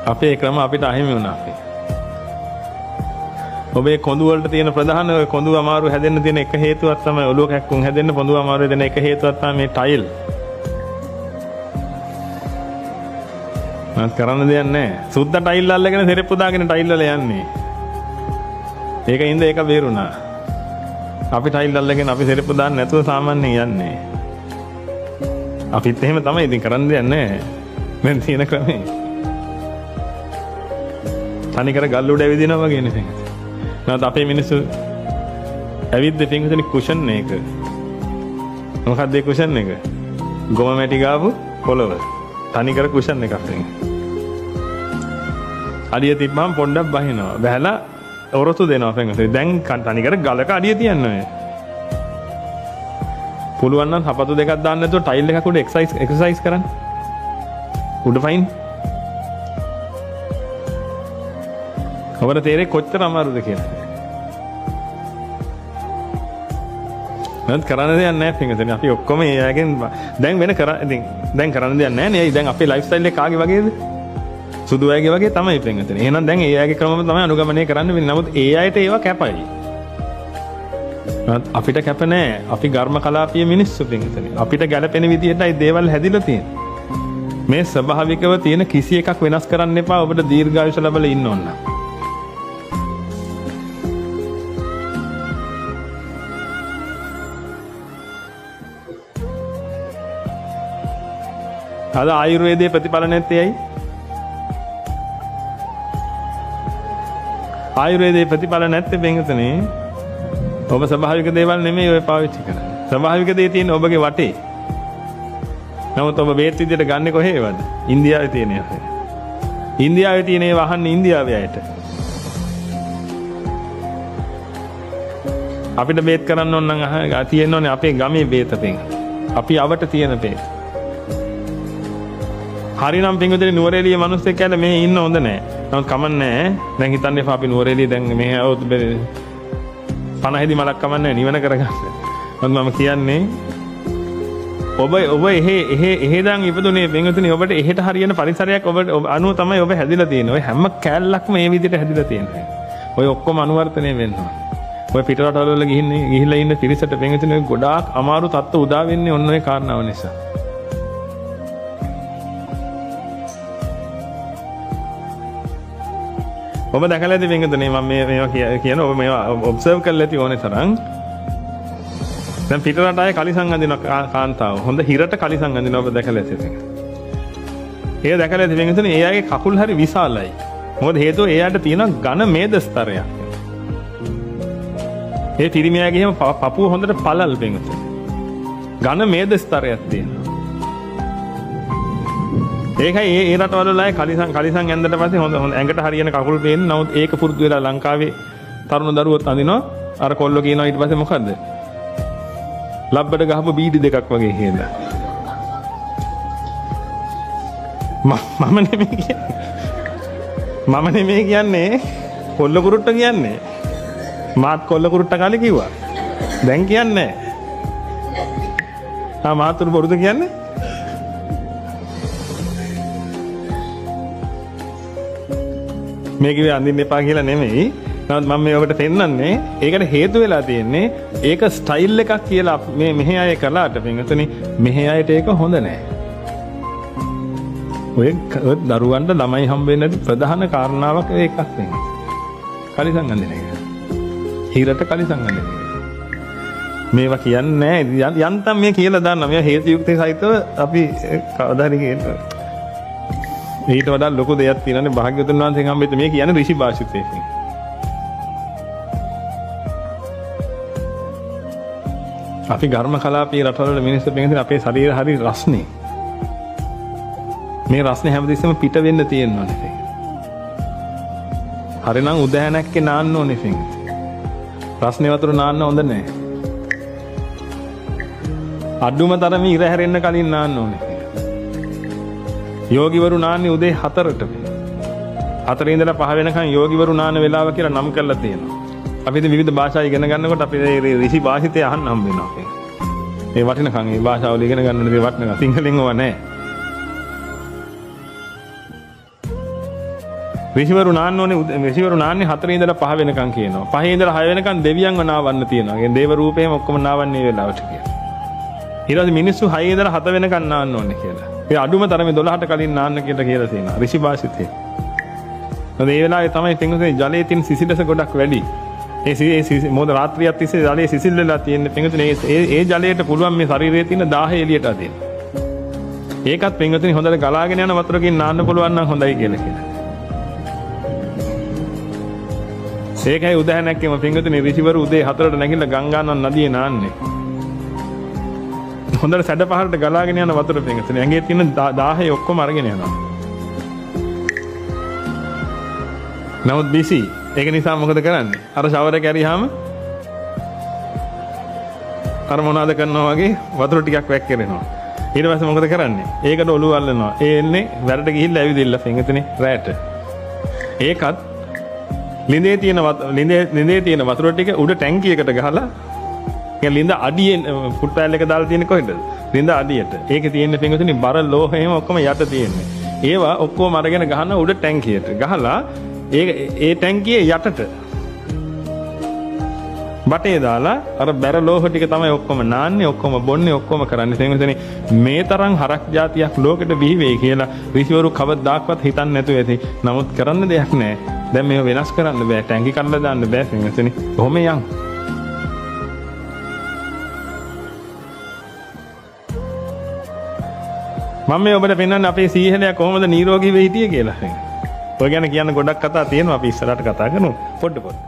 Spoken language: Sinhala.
අපේ ක්‍රම අපිට අහිමි වුණා අපේ. ඔබේ කොඳු වලට තියෙන ප්‍රධාන කොඳු අමාරු හැදෙන්න තියෙන එක හේතුවක් තමයි ඔලුව කැක්කුම් හැදෙන්න පොඳු අමාරු වෙන එක හේතුවක් තමයි මේ ටයිල්. මම කරන්න දෙයක් නැහැ. සුද්ද ටයිල් අල්ලගෙන සෙරෙප්පු දාගෙන ටයිල් වල යන්නේ. ඒකින්ද ඒක බේරුණා. අපි ටයිල් අල්ලගෙන අපි සෙරෙප්පු දාන්න නැතුව සාමාන්‍යයෙන් යන්නේ. අපිත් එහෙම තමයි ඉතින් කරන්න දෙයක් නැහැ. මම තියෙන ක්‍රමේ. තනිකර ගල් උඩ ඇවිදිනවා වගේ නේ. නැත්නම් අපේ මිනිස්සු ඇවිද්ද පින්විතනි කුෂන් එක. මොකක්ද ඒ කුෂන් එක? ගොම මැටි ගාපු පොළව. තනිකර කුෂන් එකක් තියෙන. අඩිය තිබ්බම පොඩ්ඩක් බහිනවා. බහැලා ඔරොත්තු දෙනවා පින්විතනි. දැන් තනිකර ගලක අඩිය තියන්නේ. පුළුවන් නම් හපතු දෙකක් දාන්න නැතුව ටයිල් එකක් උඩ එක්සර්සයිස් කරන්න. උඩ ෆයින්. ඔබට තේරෙන්නේ කොච්චර අමාරුද කියලා. නේද කරන්න දෙයක් නැහැ පින්විතනි. අපි ඔක්කොම ඒ අයගෙන් දැන් වෙන ඉතින් දැන් කරන්න දෙයක් නැහැ නේ. දැන් අපේ ලයිෆ් ස්ටයිල් එක කාගේ වගේද? සුදු අයගේ වගේ තමයි පින්විතනි. එහෙනම් දැන් ඒ අයගේ ක්‍රමම තමයි අනුගමනය කරන්න වෙන්නේ. නමුත් ඒ අයට ඒවා කැපයි. අපිට කැප නැහැ. අපි ගර්ම කලාපීය මිනිස්සු පින්විතනි. අපිට ගැළපෙන විදිහටයි දේවල් හැදිලා තියෙන්නේ. මේ ස්වභාවිකව තියෙන කිසි එකක් වෙනස් කරන්න එපා. ඔබට දීර්ඝායුෂ ලැබලා ඉන්න ඕන. අද ආයුර්වේදයේ ප්‍රතිඵල නැත්තේ ඇයි? ආයුර්වේදයේ ප්‍රතිඵල නැත්තේ බෙන්ගතනේ. ඔබ ස්වභාවික දේවල් නෙමෙයි ඔය පාවිච්චි කරන්නේ. ස්වභාවික දේ තියෙන ඔබගේ වටේ. නමුත් ඔබ වේත් විදියට ගන්නෙ කොහේවද? ඉන්දියාවේ තියෙන ඒවා. ඉන්දියාවේ තියෙන ඒවා අහන්නේ ඉන්දියාවේ අයට. අපිට බේත් කරන්න ඕන නම් තියෙන්න ඕනේ අපේ ගමේ බේත පෙන්. අපි අවට තියෙන බේත. හරිනම් පින්විතේ නුවරඑළිය මිනිස්සෙක් කියලා මේ ඉන්න හොඳ නැහැ. නමුත් කමන්නේ. දැන් හිතන්න එපා අපි නුවරඑළිය දැන් මෙහෙ આવොත් 50 මලක් කමන්නේ නිවන කරගන්න. මම කියන්නේ ඔබ එහෙදන් ඉපදුනේ පින්විතේ ඔබට එහෙට හරියන පරිසරයක් ඔබ අනුව තමයි ඔබ හැදිලා තියෙන්නේ. ඔය හැම කෑල්ලක්ම මේ විදිහට හැදිලා තියෙන්නේ. ඔය ඔක්කොම අනුවර්තනය වෙනවා. ඔය පිටරටවල වල ගිහිල්ලා ඉන්න පිරිසට පින්විතේ ගොඩාක් අමාරු තත්ත්ව උදා වෙන්නේ ඔන්න ඔය කාරණාව නිසා. ඔබ දැකලා ඇති පින්විතනේ මම මේවා කියන ඔබ මේවා ඔබ්සර්ව් කරලා ඇති ඕනේ තරම්. දැන් පිටරට අය කලිසම් අඳින කාන්තාව හොඳ හිරට කලිසම් අඳින ඔබ දැකලා ඇති. ඒ දැකලා ඇති පින්විතනේ ඒ අයගේ කකුල් හරි විශාලයි. මොකද හේතුව එයාට තියෙන ඝන මේද ස්තරයක්. ඒ පිරිමියාගේ හැම පපුව හොඳට පළල් පින්විතනේ. ඝන මේද ස්තරයක් තියෙනවා. ඒකයි ඒ රටවල වල අය කලිසම් ඇඳලා පස්සේ හොඳ ඇඟට හරියන කකුල් පේන්නේ. නමුත් ඒක පුරුදු වෙලා ලංකාවේ තරුණ දරුවොත් අඳිනවා. අර කොල්ලෝ කියනවා ඊට පස්සේ මොකද්ද? ලබ්බඩ ගහපු බීඩි දෙකක් වගේ කියලා. මම නෙමෙයි කියන්නේ කොල්ල කුරුට්ට කියන්නේ. මාත් කොල්ල කුරුට්ට කාලේ කිව්වා. දැන් කියන්නේ නැහැ. මාතුරු බොරුද කියන්නේ? මේක අඳින්න එපා කියලා නෙමෙයි. නමුත් මම මේ ඔබට පෙන්නන්නේ ඒකට හේතු වෙලා තියෙන්නේ ඒක ස්ටයිල් එකක් කියලා මේ මෙහි අය කළාට පින්වතුනි මෙහි අයට ඒක හොඳ නැහැ. ඔය දරුවන්ට ළමයි හම්බ වෙන්න ප්‍රධාන කාරණාවක් ඒකක් වෙන්නේ. කලිසම් අඳින එක. හිරට කලිසම් අඳින එක. මේවා කියන්නේ නැහැ. යන්තම් මේ කියලා දාන්න මේ හේතු යුක්තේ සහිතව අපි කවදා හරි කියනවා. ඊට වඩා ලොකු දෙයක් තියෙනනේ භාග්‍යවතුන් වහන්සේ හම්බෙද්දී මේ කියන්නේ ඍෂි භාෂිතයෙන්. අපි ගර්ම කලාපී රටවල මිනිස්සු බෙන්ගින් අපේ ශරීර හරි රස්නේ. මේ රස්නේ හැමදෙස්සෙම පිට වෙන්න තියෙනවනේ. හරිනම් උදෑනක්කේ නාන්න ඕනේ ෆින්. රස්නේ වතුර නාන්න හොඳ නැහැ. අඩුම තරමේ ඉර හැරෙන්න කලින් නාන්න ඕනේ. යෝගිවරු නාන්නේ උදේ 4ට. 4 ඉඳලා 5 වෙනකන් යෝගිවරු නාන වෙලාව කියලා නම් කරලා තියෙනවා. අපි ඉතින් විවිධ භාෂා ඉගෙන ගන්නකොට අපි මේ ඍෂි භාෂිතය අහන්න හම්බ වෙනවා. ඒ වටිනකම් මේ භාෂාවල ඉගෙන ගන්න ඕනේ වටිනකම්. සිංහලෙන් ඕවා නැහැ. ඍෂිවරු නාන්න ඕනේ ඍෂිවරු නාන්නේ 4 ඉඳලා 5 වෙනකන් කියනවා. 5 ඉඳලා 6 වෙනකන් දෙවියන්ව නාවන්න තියෙනවා. ඒ දේව රූපේම ඔක්කොම නාවන්නේ මේ වෙලාවට කියලා. ඊට පස්සේ මිනිස්සු 6 ඉඳලා 7 වෙනකන් නාන්න ඕනේ කියලා. ඒ අඩුම තරමේ 12ට කලින් නාන්න කියලා තියෙනවා. ඍෂි භාෂිතේ. ඒ වෙලාවේ තමයි පින්වතුනි ජලයේ තියෙන සිසිලස ගොඩක් වැඩි. ඒ මොකද රාත්‍රියක් තිස්සේ ජලයේ සිසිල් වෙලා තියෙන පින්වතුනි ඒ ජලයට පුළුවන් මේ ශරීරයේ තියෙන 10 එළියට අදින්න. ඒකත් පින්වතුනි හොඳට ගලාගෙන යන වතුරකින් නාන්න පුළුවන් නම් හොඳයි කියලා කියනවා. ඒකයි උදාහරණයක් කියමු පින්වතුනි ඍෂිවරු උදේ 4ට නැගිටලා ගංගානන් නදියේ නාන්නේ. හොඳට සැඩ පහරට ගලාගෙන යන වතුර පින්වතුනි ඇඟේ තියෙන 10 ඔක්කොම අරගෙන යනවා. නමුත් බිසි ඒක නිසා මොකද කරන්නේ? අර ෂවර් එක ඇරියාම අර මොනවාද කරනවා වගේ වතුර ටිකක් වැක්කිරෙනවා. ඊට පස්සේ මොකද කරන්නේ? ඒකට ඔළුව අල්ලනවා. ඒ එන්නේ වැරට ගිහිල්ලා ඇවිදින්න පින්වතුනි රැට. ඒකත් ලිඳේ තියෙන වතුර ටික උඩ ටැංකියකට ගහලා ඒ ලිඳ අඩියෙන් ෆුට්පෑල් එක දාලා තියෙන්නේ කොහෙද? ලිඳ අඩියට. ඒකේ තියෙන පින්වතුනි බර ලෝහයම ඔක්කොම යට තියෙන්නේ. ඒවා ඔක්කොම අරගෙන ගහන උඩ ටැංකියට. ගහලා ඒ ටැංකියේ යටට බටේ දාලා අර බැර ලෝහ ටික තමයි ඔක්කොම නාන්නේ ඔක්කොම බොන්නේ ඔක්කොම කරන්නේ. තේමෙන්නේ මේ තරම් හරක් జాතියක් ලෝකෙට බිහි වෙයි කියලා ඍෂිවරු කවදාවත් හිතන්නේ නැතුව ඇති. නමුත් කරන්න දෙයක් නැහැ. දැන් මේව වෙනස් කරන්න බෑ. ටැංකි කඩලා දාන්න බෑ තේමෙන්නේ. කොහොම යන් මම මේ ඔබට පෙන්වන්නේ අපේ සීහලයා කොහොමද නිරෝගීව හිටියේ කියලා. ඔය ගැන කියන්න ගොඩක් කතා තියෙනවා අපි ඉස්සරහට කතා කරමු පොඩ්ඩ.